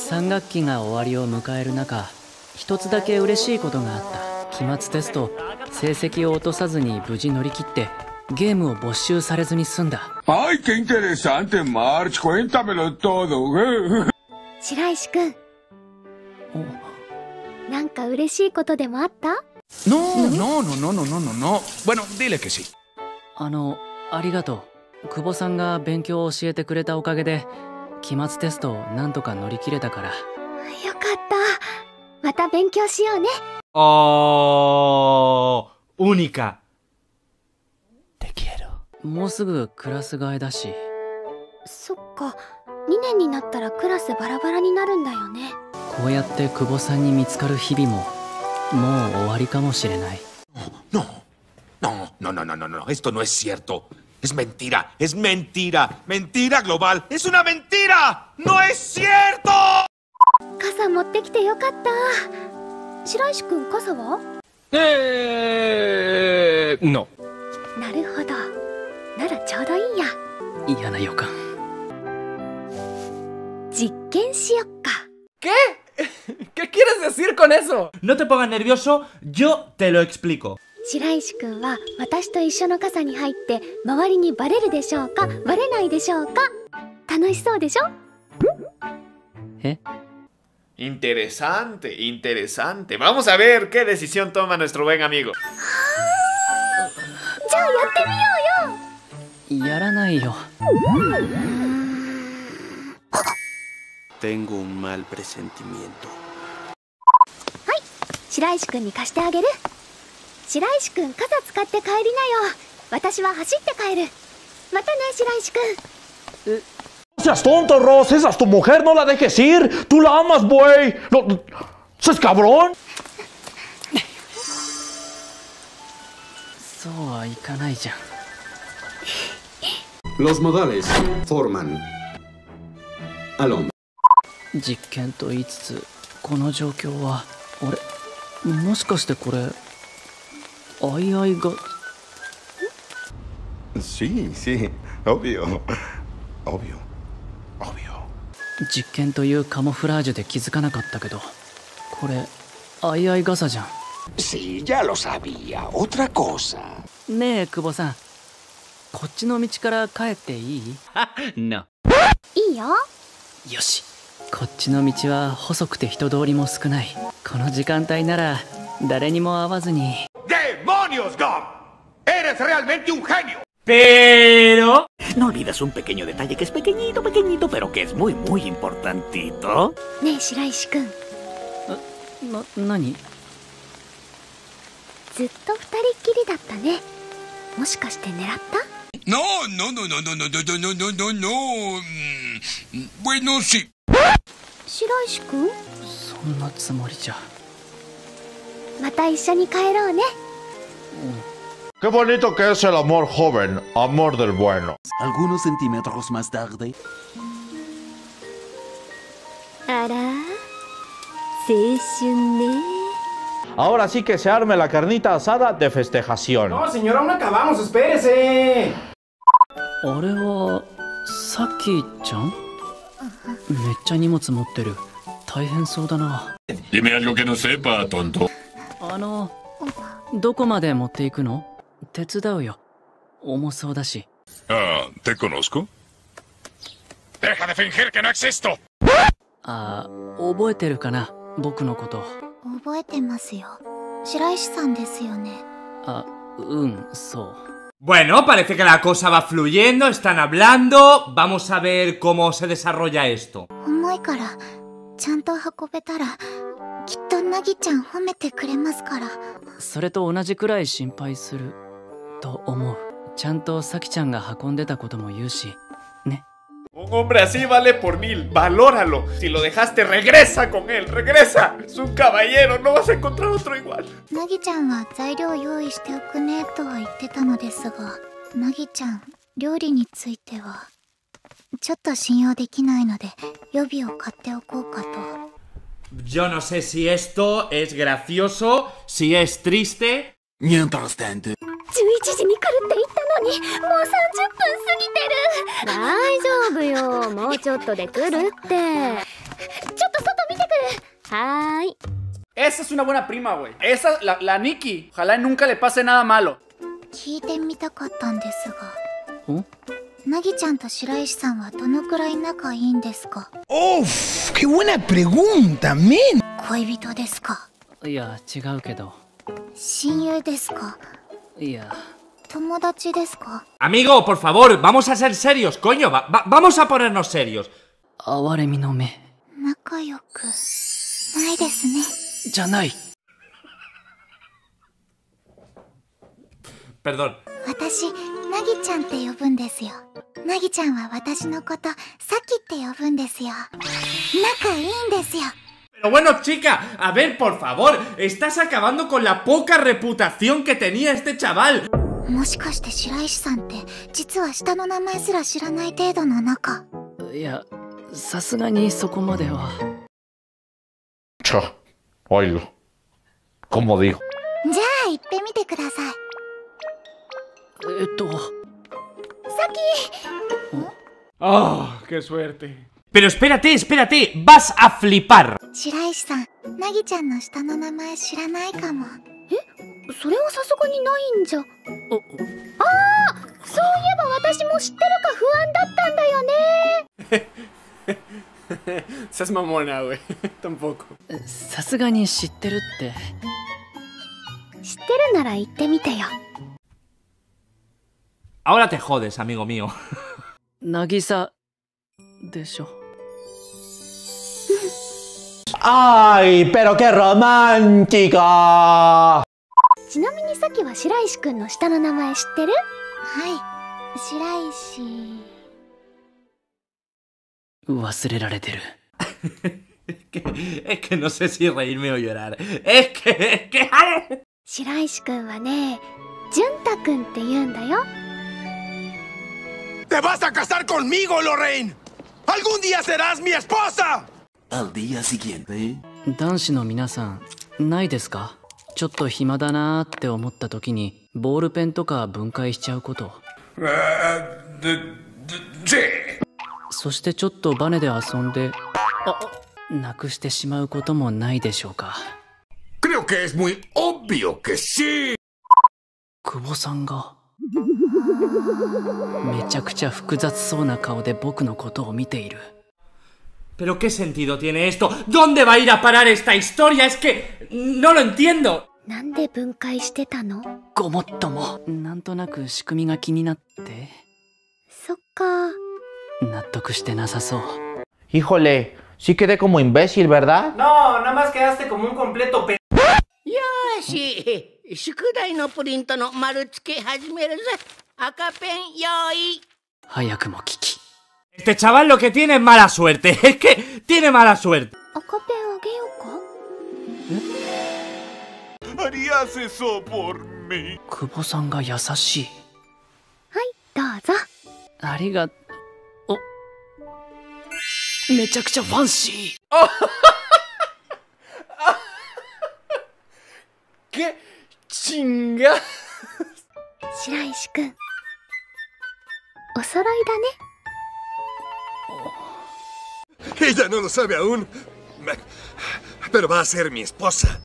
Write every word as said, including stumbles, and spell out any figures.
さん学期が終わりを迎える中、一つだけ嬉しいことがあった。期末テスト成績を落とさずに無事乗り切ってゲームを没収されずに済んだ。 Ay, qué interesante, March. Cuéntamelo todo. 白石くん、なんか嬉しいことでもあった？ No, no, no, no, no, no, no, no. Bueno, dile que sí. あの、ありがとう。久保さんが勉強を教えてくれたおかげで期末テストをなんとか乗り切れたから。 よかった。また勉強しようね。 Oh, única. Te quiero. もうすぐクラス替えだし。 そっか、にねんになったらクラスバラバラになるんだよね。 こうやって久保さんに見つかる日々ももう終わりかもしれない。 No, no, no, no, no, no, no, esto no es cierto. Es mentira, es mentira, mentira global, es una mentira, no es cierto. 傘持ってきてよかった。白石くん、傘は？ Eh, no. なるほど。ならちょうどいいや。 嫌な予感。 実験しよっか。 ¿Qué? ¿Qué quieres decir con eso? No te pongas nervioso, yo te lo explico. 白石くんは私と一緒の傘に入って周りにバレるでしょうか、バレないでしょうか。楽しそうでしょ？ え？ Interesante, interesante. Vamos a ver qué decisión toma nuestro buen amigo. じゃあやってみようよ。 やらないよ。 Tengo un mal presentimiento. はい、白石くんに貸してあげる。白石くん、傘使って帰りなよ。私は走って帰る。またね、白石くん。 No seas tonto, Ross. Esa es tu mujer, no la dejes ir. Tú la amas, güey. No, ¿sos cabrón? そうはいかないじゃん。 Los modales forman al hombre. 実験と言いつつこの状況は俺もしかしてこれあいあいが Sí, sí, obvio, obvio, obvio. 実験というカモフラージュで気づかなかったけどこれあいあい傘じゃん。 Sí, ya lo sabía. Otra cosa. ねえ久保さん、こっちの道から帰っていい？ No. いいよ。 よし、こっちの道は細くて人通りも少ない。この時間帯なら誰にも会わずに。 ¡Demonios, Gom! ¡Eres realmente un genio! Pero... No olvidas un pequeño detalle que es pequeñito, pequeñito, pero que es muy, muy importantito. ねえ白石くん、 な、何？ ずっと二人っきりだったね。もしかして狙った？ No, no, no, no, no, no, no, no, no, no, no. Bueno, sí. 白石くん、 そんなつもりじゃ。 また一緒に帰ろうね。 Qué bonito que es el amor joven, amor del bueno. Algunos centímetros más tarde. あら、青春ね。 Ahora sí que se arme la carnita asada de festejación. No, señora, aún no acabamos, espérese. あれはさきちゃん？めっちゃ荷物持ってる。大変そうだな。 Dime algo que no sepa, tonto. あの、どこまで持っていくの？手伝うよ。重そうだし。 Ah, ¿te conozco? Deja de fingir que no existo. あ、覚えてるかな、僕のこと。 覚えてますよ。白石さんですよね。 あ、うん、そう。 Bueno, parece que la cosa va fluyendo, están hablando. Vamos a ver cómo se desarrolla esto. 重いから、ちゃんと運べたら、きっとなぎちゃん褒めてくれますから。 それと同じくらい心配すると思う。ちゃんとさきちゃんが運んでたことも言うし、ね。 Un hombre así vale por mil, valóralo. Si lo dejaste, regresa con él, regresa. Es un caballero, no vas a encontrar otro igual. なぎちゃんは材料用意しておくねとは言ってたのですが、なぎちゃん、料理についてはちょっと信用できないので予備を買っておこうかと。 Yo no sé si esto es gracioso, si es triste. Mientras tanto. じゅういちじに来るって言ったのに、もうさんじゅっぷん過ぎてる。大丈夫よ、もうちょっとで来るって。ちょっとはーい。 Esa es una buena prima, güey. Esa, la, la Nikki. Ojalá nunca le pase nada malo. 聞いてみたかったんですが。 ん？ なぎちゃんと白石さんはどのくらい仲いいんですか？ Uf, qué buena pregunta, men. 恋人ですか？ いや、違うけど。 親友ですか？ いや。 友達ですか？ Amigo, por favor, vamos a ser serios, coño. Va, va, vamos a ponernos serios. 哀れみの目。 仲良くないですね。 じゃない。 Perdón. 私、なぎちゃんって呼ぶんですよ。なぎちゃんは私のこと、さきって呼ぶんですよ。仲いいんですよ。 Pero bueno, chica, a ver, por favor, estás acabando con la poca reputación que tenía este chaval. もしかして白石さんって実は下の名前すら知らない程度の仲？ いや、さすがにそこまでは。 Cha, oílo. Como digo. じゃあ行ってみてください。 えっと。 さき。 Oh, qué suerte. Pero espérate, espérate, vas a flipar. 白石さん、なぎちゃんの下の名前知らないかも。え、それはさすがにないんじゃ。ああ、そういえば私も知ってるか不安だったんだよね。Seas mamona, güey. Tampoco. さすがに知ってるって。 知ってるなら言ってみてよ。 Ahora te jodes, amigo mío. 渚でしょ。 Ay, pero qué romántica. ちなみにさきは白石くんの下の名前知ってる？ はい、白石。 忘れられてる。 Es que no sé si reírme o llorar. Es que, es que... 白石くんはね、純太くんって言うんだよ。 ¡Te vas a casar conmigo, Lorraine! ¡Algún día serás mi esposa! Al día siguiente. 男子の皆さん、ないですか？ちょっと暇だなーって思った時にボールペンとか分解しちゃうこと。そしてちょっとバネで遊んで、あ、なくしてしまうこともないでしょうか。 Creo que es muy obvio que sí. 久保さんがめちゃくちゃ複雑そうな顔で僕のことを見ている。 ¿Pero qué sentido tiene esto? ¿Dónde va a ir a parar esta historia? Es que no lo entiendo. なんで分解してたの？ ごもっとも。なんとなく仕組みが気になって。 そっか。 納得してなさそう。 Híjole, sí quedé como imbécil, ¿verdad? No, nada más quedaste como un completo pe... よーし、宿題のプリントの丸付け始めるぜ。赤ペン用意。 早くも聞き。 Este chaval lo que tiene es mala suerte. Es que tiene mala suerte. 赤ペンあげようか？ ¿Harías eso por mí? 久保さんが優しい。 はい、どうぞ。 ありがとう。めちゃくちゃファンシー。 ¿Qué chinga? 白石くん、お揃いだね。 Ella no lo sabe aún, pero va a ser mi esposa.